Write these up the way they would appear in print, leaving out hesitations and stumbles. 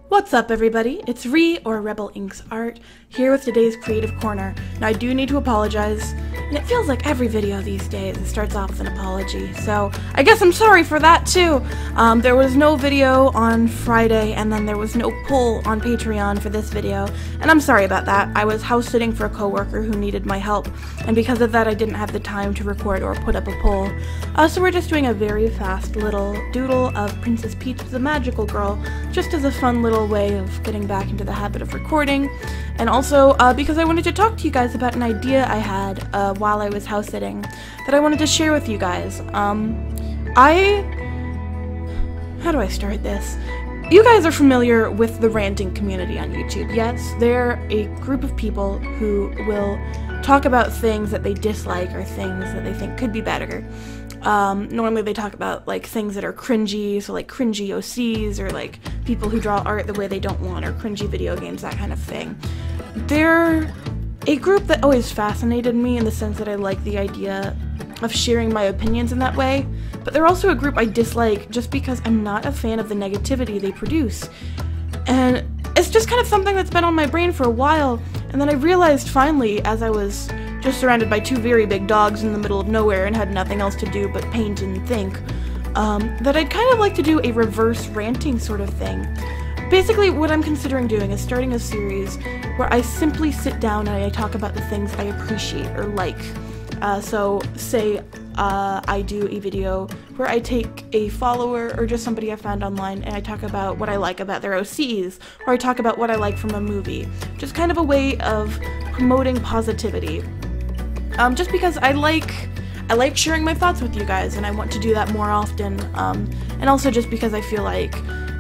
What's up, everybody? It's Ree, or Rebel Inks Art, here with today's Creative Corner. Now, I do need to apologize, and it feels like every video these days it starts off with an apology, so I guess I'm sorry for that too. There was no video on Friday, and then there was no poll on Patreon for this video, and I'm sorry about that. I was house sitting for a coworker who needed my help, and because of that I didn't have the time to record or put up a poll. So we're just doing a very fast little doodle of Princess Peach the Magical Girl, just as a fun little way of getting back into the habit of recording, and also because I wanted to talk to you guys about an idea I had while I was house sitting that I wanted to share with you guys. How do I start this? You guys are familiar with the ranting community on YouTube. Yes, they're a group of people who will talk about things that they dislike or things that they think could be better. Normally they talk about like things that are cringy, so like cringy OCs or like people who draw art the way they don't want or cringy video games, that kind of thing. They're a group that always fascinated me in the sense that I like the idea of sharing my opinions in that way, but they're also a group I dislike just because I'm not a fan of the negativity they produce. And it's just kind of something that's been on my brain for a while, and then I realized finally, as I was just surrounded by two very big dogs in the middle of nowhere and had nothing else to do but paint and think, that I'd kind of like to do a reverse ranting sort of thing. Basically, what I'm considering doing is starting a series where I simply sit down and I talk about the things I appreciate or like. So, say I do a video where I take a follower or just somebody I found online and I talk about what I like about their OCs, or I talk about what I like from a movie. Just kind of a way of promoting positivity. Just because I like sharing my thoughts with you guys, and I want to do that more often, and also just because I feel like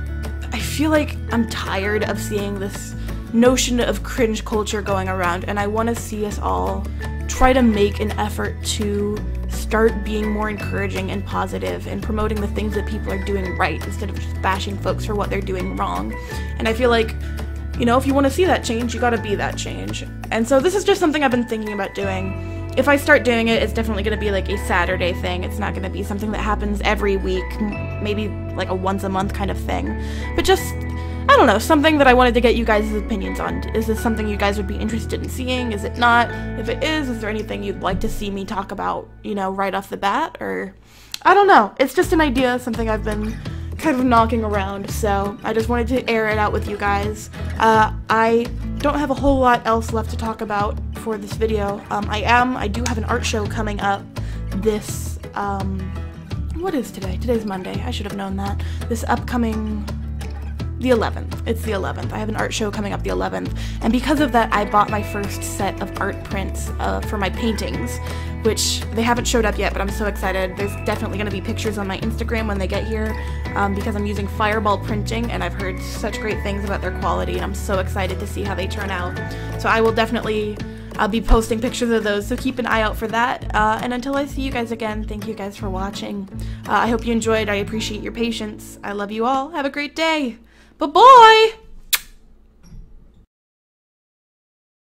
I'm tired of seeing this notion of cringe culture going around, and I want to see us all try to make an effort to start being more encouraging and positive and promoting the things that people are doing right instead of just bashing folks for what they're doing wrong. And I feel like, you know, if you want to see that change, you gotta be that change. And so this is just something I've been thinking about doing. If I start doing it, it's definitely going to be like a Saturday thing. It's not going to be something that happens every week, maybe like a once a month kind of thing. But just, I don't know, something that I wanted to get you guys' opinions on. Is this something you guys would be interested in seeing? Is it not? If it is there anything you'd like to see me talk about, you know, right off the bat? Or, I don't know. It's just an idea, something I've been kind of knocking around, so I just wanted to air it out with you guys. I don't have a whole lot else left to talk about for this video. I do have an art show coming up this, what is today? Today's Monday. I should have known that. This upcoming, the 11th. It's the 11th. I have an art show coming up the 11th, and because of that, I bought my first set of art prints for my paintings, which they haven't showed up yet, but I'm so excited. There's definitely going to be pictures on my Instagram when they get here, because I'm using Fireball printing, and I've heard such great things about their quality, and I'm so excited to see how they turn out. So I will definitely be posting pictures of those, so keep an eye out for that. And until I see you guys again, thank you guys for watching. I hope you enjoyed. I appreciate your patience. I love you all. Have a great day. Bye-bye!